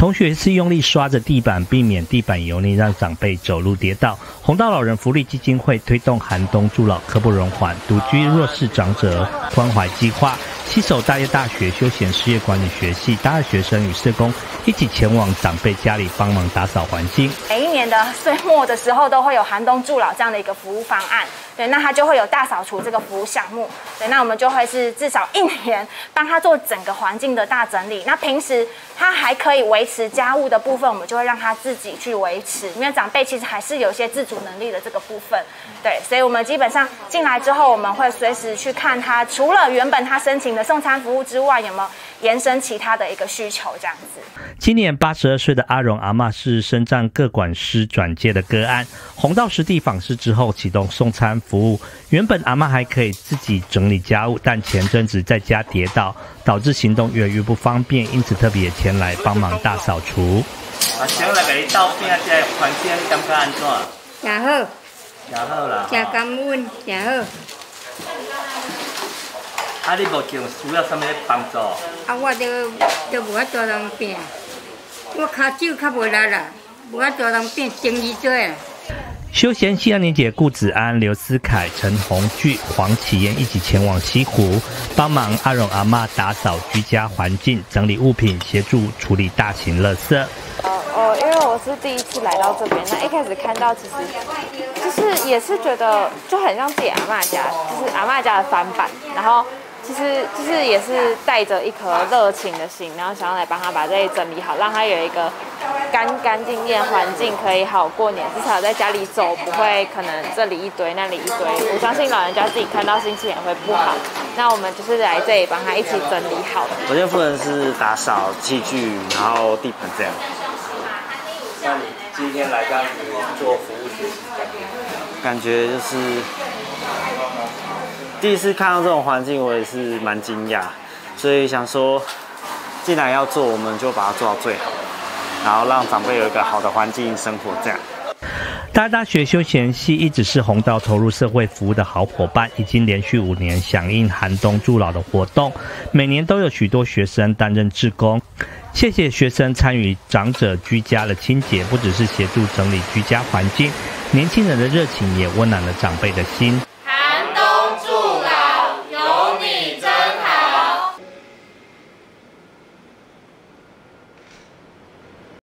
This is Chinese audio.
同学是用力刷着地板，避免地板油腻，让长辈走路跌倒。弘道老人福利基金会推动寒冬助老刻不容缓独居弱势长者关怀计划，携手大业大学休闲事业管理学系大二学生与社工一起前往长辈家里帮忙打扫环境。 每一年的岁末的时候，都会有寒冬助老这样的一个服务方案。对，那它就会有大扫除这个服务项目。对，那我们就会是至少1年帮他做整个环境的大整理。那平时他还可以维持家务的部分，我们就会让他自己去维持，因为长辈其实还是有一些自主能力的这个部分。对，所以我们基本上进来之后，我们会随时去看他，除了原本他申请的送餐服务之外，有没有延伸其他的一个需求这样子。 今年82岁的阿荣阿嬷是身障各管师转介的个案，弘道实地访视之后启动送餐服务。原本阿嬷还可以自己整理家务，但前阵子在家跌倒，导致行动越来越不方便，因此特别前来帮忙大扫除。 想来给你倒边这环境，你感觉安怎？ 真好， 真好啦， 真感恩，真好。 啊，你目前需要什么帮助？ 啊，我都无法度通拼，我骹手较无力啦，无法度通拼整理做啦。 休闲系2年级顾子安、刘思凯、陈宏巨、黄启燕一起前往西湖，帮忙阿荣阿嬷打扫居家环境、整理物品，协助处理大型垃圾。 因为我是第一次来到这边，那一开始看到其实就是也是觉得就很像自己阿嬷家，就是阿嬷家的翻版，然后其实就是也是带着一颗热情的心，然后想要来帮他把这里整理好，让他有一个干净的环境，可以好过年，至少在家里走不会可能这里一堆那里一堆。我相信老人家自己看到心情也会不好，那我们就是来这里帮他一起整理好。 我现在负责是打扫器具，然后地盆这样。那你今天来这样子做服务学习，感觉就是第一次看到这种环境，我也是蛮惊讶，所以想说，既然要做，我们就把它做到最好，然后让长辈有一个好的环境生活。这样， 大学休闲系一直是弘道投入社会服务的好伙伴，已经连续5年响应寒冬助老的活动，每年都有许多学生担任志工。谢谢学生参与长者居家的清洁，不只是协助整理居家环境，年轻人的热情也温暖了长辈的心。